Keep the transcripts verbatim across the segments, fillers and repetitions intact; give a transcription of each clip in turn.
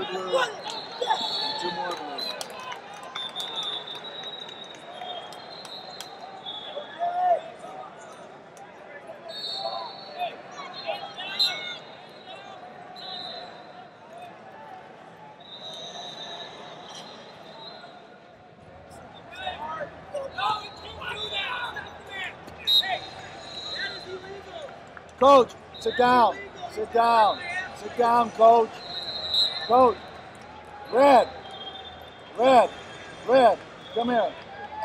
Another blue. And two more blue. Coach, sit down. Sit down. Sit down, coach. Coach. Red. Red. Red. Come here.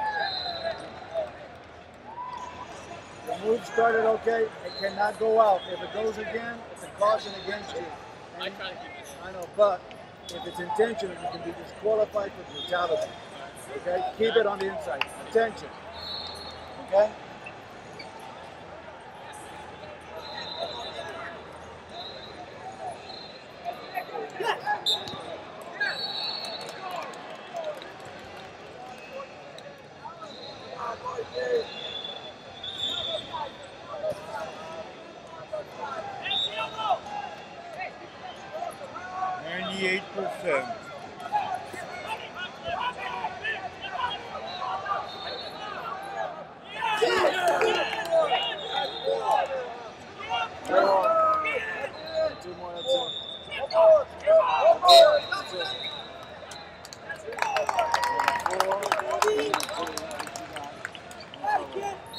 The move started okay. It cannot go out. If it goes again, it's a caution against you. And I know, but if it's intentional, you can be disqualified for brutality. Okay? Keep it on the inside. Attention. Okay? Ninety-eight percent. Two more, that's it. That's it. Four, three, two, one.